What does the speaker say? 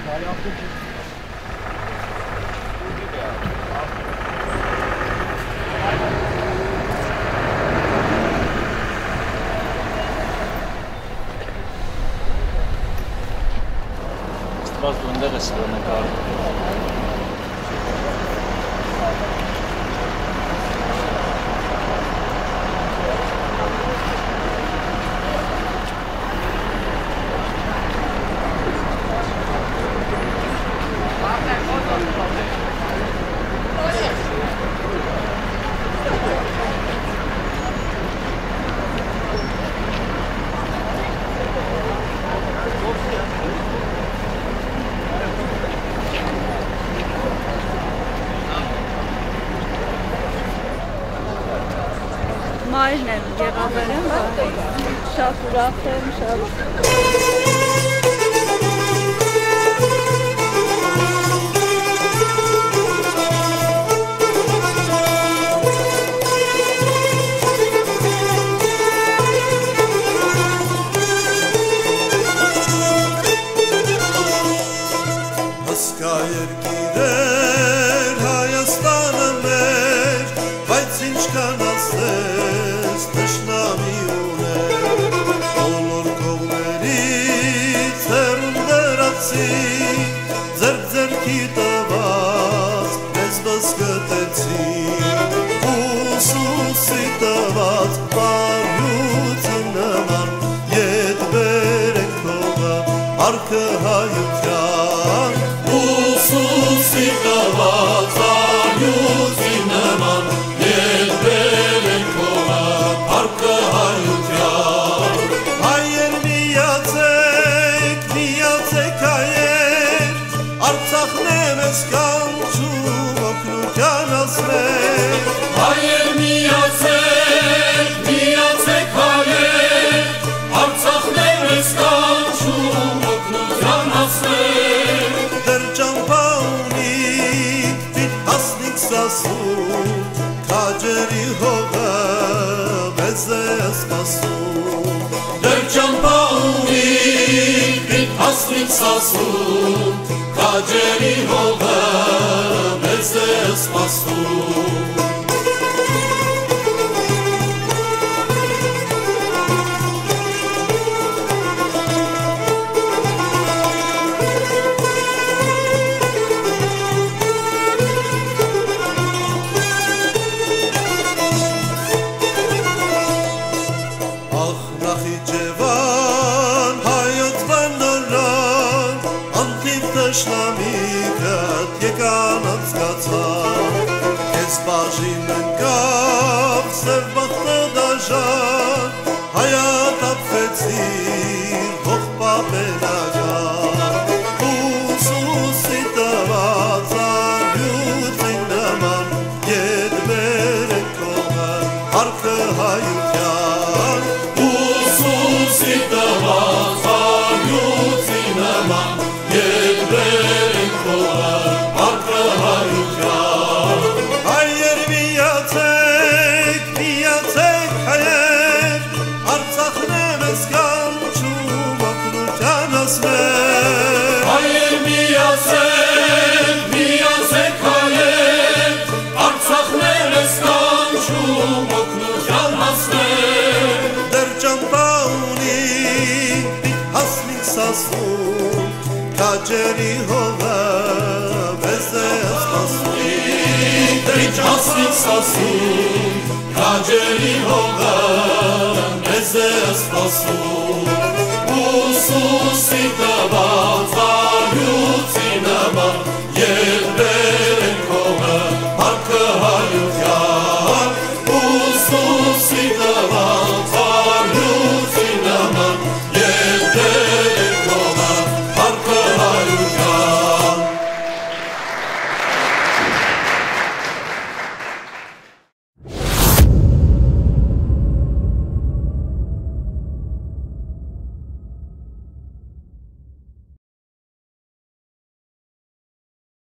Was bunde kısmına kaldı. Մայրն եմ եղավեր եմ, շատ ուրախ եմ, շատ Հսկա երկիրեր Հայաստանը մեր, բայց ինչքան ասես թշնամի ուներ, բոլոր կողմերից հեռուն լրացի, ձեռք-ձեռքի տված մեզ վսկտեցի, ուսուսի տված բարյություն նման, ետ բերենք հողը արքը հայության, ուսուսի տված բարյություն նման, ետ բերենք հողը արքը հայության, հայեր միացեք հայեր, Արցախն է մեզ կանչում օգնության ասներ, հայեր միացեք հայեր, Արցախն է մեզ կանչում օգնության ասներ, դեռ ճամփա ունիք, պիտ հասնիք Սասուն, քաջերի հողը մեզ է սպասում, դեռ ճամփա ունիք, պիտ հասնիք Սասուն, քաջերի հողը մեզ է սպասում, Նախիջևան, հայոց բանորան, անթիվ տշնամիքըտ եկան անցկացան, կեզ բաժին ընկավ, սև բախտը դաժան, հայատապվեցիր, հող պապենական, ուսուսի տված արյուցին նման, ետ բերենք հողը արքը հայության, ուսուսի տված արյուցին նման, ետ բերենք հողը արքը հայության, հայեր միացեք հայեր, Արցախն է մեզ կանչում օգնության ասներ, հայեր միացեք հայեր, Արցախն է մեզ կանչում օգնության ասներ, դեռ ճամփա ունիք, պիտ հասնիք Սասուն, քաջերի հողը մեզ է սպասում, դեռ հասնիք Սասուն, քաջերի հողը մեզ է սպասում,